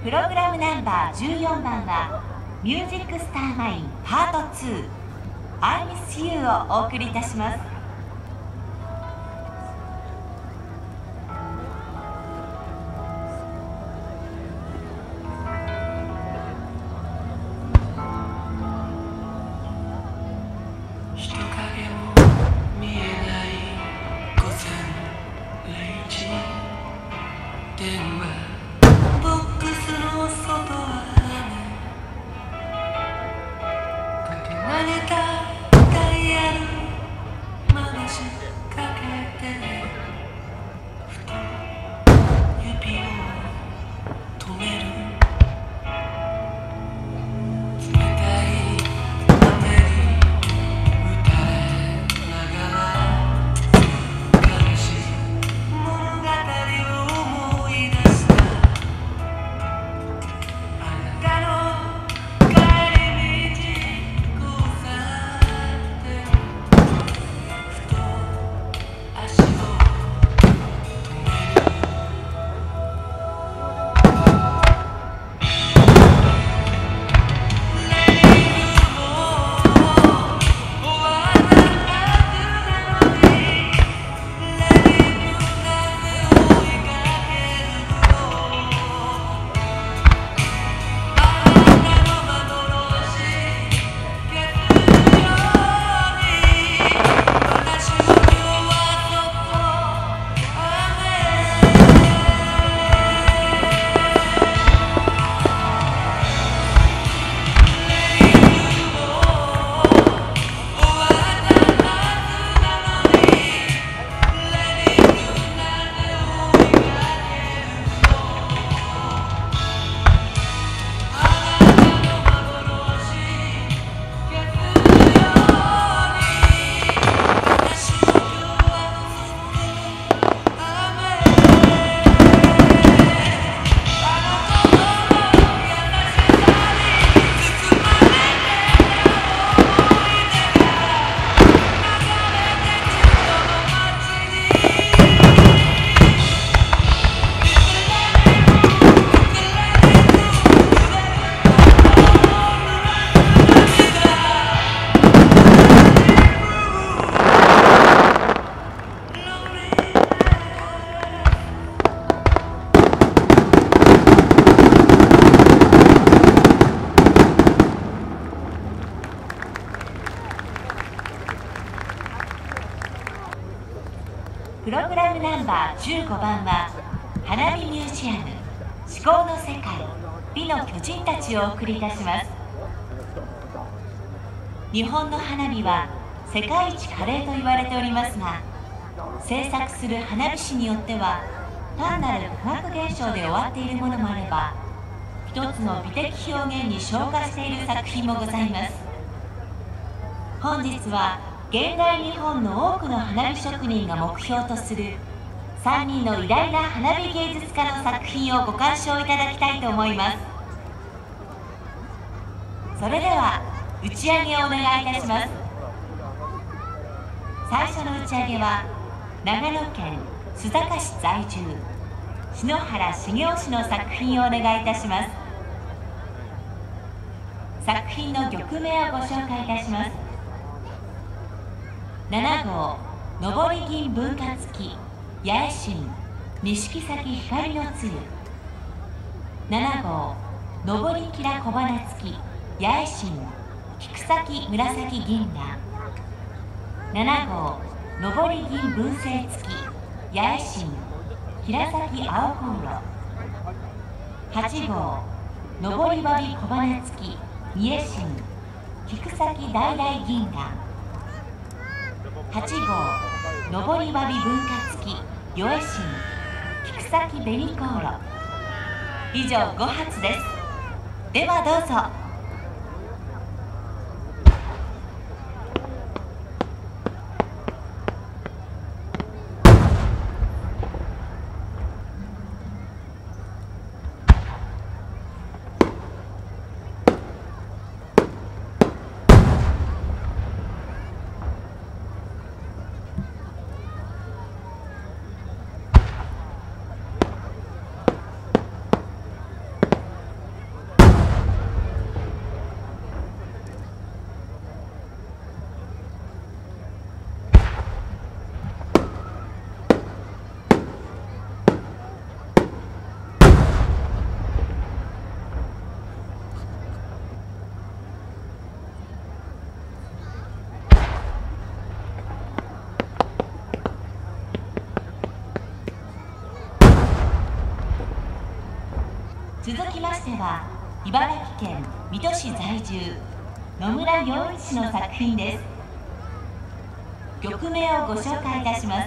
プログラムナンバー14番はミュージックスターマインパート2 I Miss You をお送りいたします。 人影も見えない午前0時、電話ボックスの外は雨、かけられたダイヤル回しかけて、ふと指を止める。冷たい雨に打たれながら悲しい物語を思い出した。あなたの帰り道交差点、ふと足を止める。 プログラムナンバー15番は花火ミュージアム至高の世界美の巨人たちをお送りいたします。日本の花火は世界一華麗と言われておりますが、制作する花火師によっては単なる化学現象で終わっているものもあれば、一つの美的表現に昇華している作品もございます。本日は現代日本の多くの花火職人が目標とする3人の偉大な花火芸術家の作品をご鑑賞いただきたいと思います。それでは打ち上げをお願いいたします。最初の打ち上げは長野県須坂市在住篠原茂雄氏の作品をお願いいたします。作品の曲名をご紹介いたします。7号上り銀文化付き八重神錦崎光の露。7号上りきら小花付き八重神菊崎紫銀河。7号上り銀文星付き八重神平崎青航路。8号上りわび小花付き三重神菊崎大々銀河。8号上りわび文化付き与江神菊崎紅航路。以上5発です。ではどうぞ。 続きましては茨城県水戸市在住野村洋一氏の作品です。曲名をご紹介いたします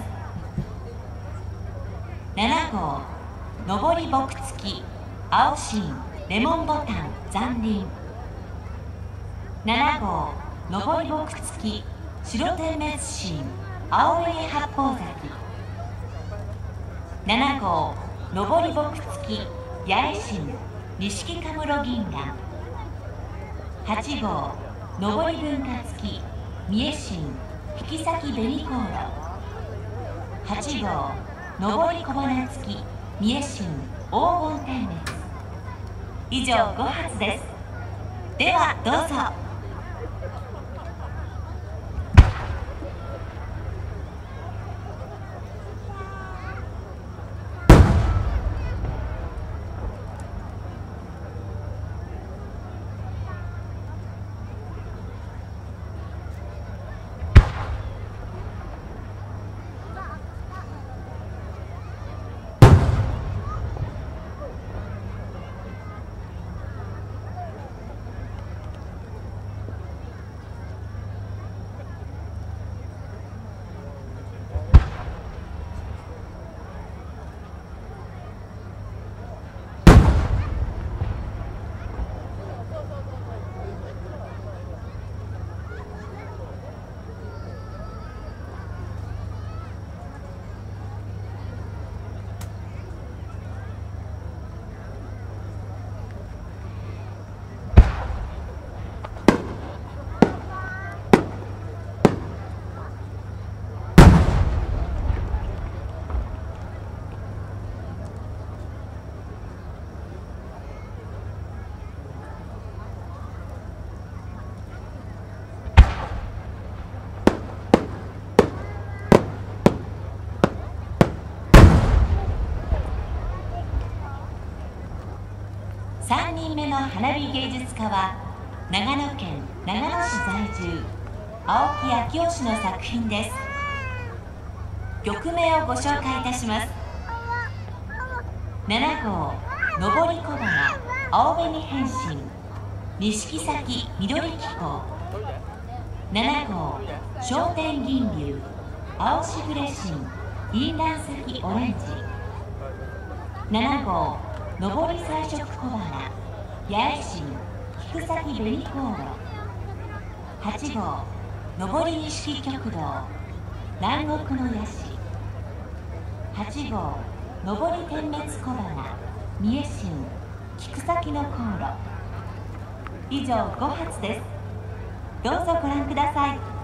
。7号上り僕付き青芯レモンボタン残輪。7号上り僕付き白点滅芯青柳八方咲き。7号上り僕付き八重芯錦カムロ銀河。8号上り文化付き三重芯引き裂き紅香炉。8号上り小花付き三重芯黄金点滅。以上5発です。ではどうぞ。3人目の花火芸術家は長野県長野市在住青木昭義の作品です。曲名をご紹介いたします。7号上り小花青紅変身錦咲緑気候。7号焦点銀龍青しぐれ芯銀蘭咲オレンジ。7号上り彩色小花八重芯菊咲紅香炉。8号上り錦極道南国のヤシ。8号上り点滅小花三重芯菊咲の香炉。以上5発です。どうぞご覧ください。